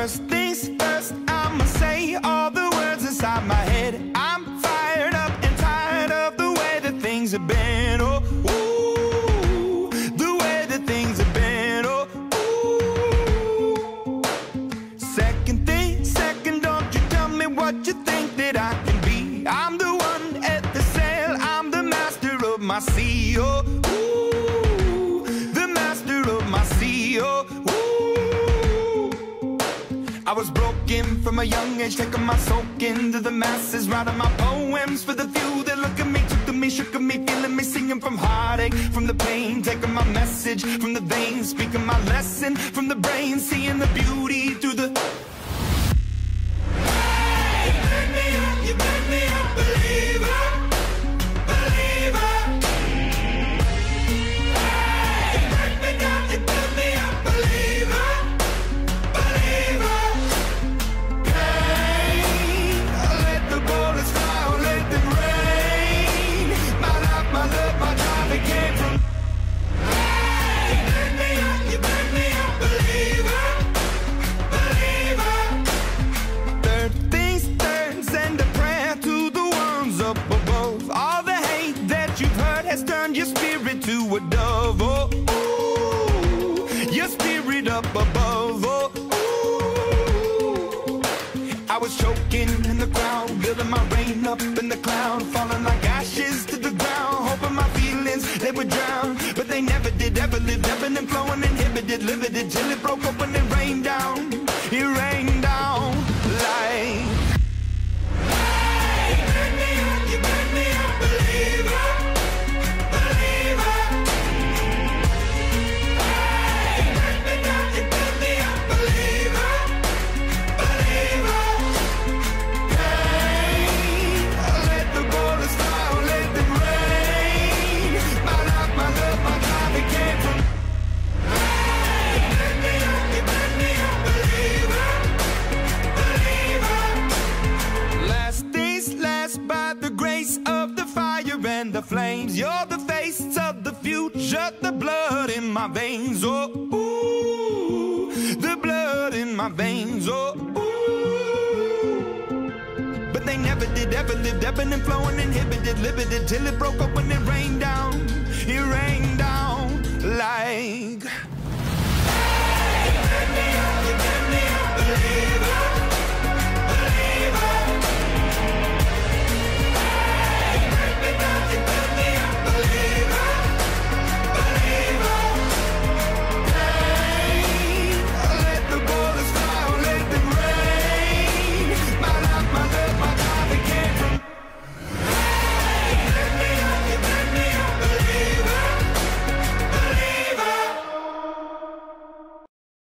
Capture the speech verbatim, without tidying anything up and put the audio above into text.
First things first, I'ma say all the words inside my head. I'm fired up and tired of the way that things have been. Oh, ooh, the way that things have been. Oh, ooh. Second thing, second, don't you tell me what you think that I can be. I'm the one at the sail, I'm the master of my sea. Oh, ooh, the master of my sea. Oh, ooh. I was broken from a young age, taking my soak into the masses, writing my poems for the few that look at me, took to me, shook at me, feeling me, singing from heartache, from the pain, taking my message from the veins, speaking my lesson from the brain, seeing the beauty through the... Hey, you burn me up, you burn me up, believer, believer. Hey, you burn me down, you burn me up, believer, believer. Pain, let the bullets fly, or let them rain. My life, my love, my drive, it came from... Hey, you burn me up, you burn me up, believer, believer. Third things third, send a prayer to the ones up above. All the hate that you've heard has turned your spirit to a dove. Oh, ooh, your spirit up above. Oh, ooh. I was choking in the crowd, building my rain up in the cloud, falling like ashes to the ground, hoping my feelings, they would drown. But they never did, ever lived, ebbing and flowing, inhibited, limited, till it broke open and rained down. It rained down like... Hey, you burn me up, you burn me up, believer, believer. Hey, you burn me down, you burn me up, believer, believer. Pain, let the bullets fly, or let them rain. My life, my love, my drive, it came from... Hey, you burn me up, you burn me up, believer, believer. Last things last, by the grace of the fire and the flames. You're the face of the future, the blood in my veins. Oh, ooh, the blood in my veins. Oh, ooh. But they never did, ever lived, ebbing and flowing, inhibited, limited, till it broke up when it rained down. It rained down like... Hey, you burn me up, you burn me up, believer.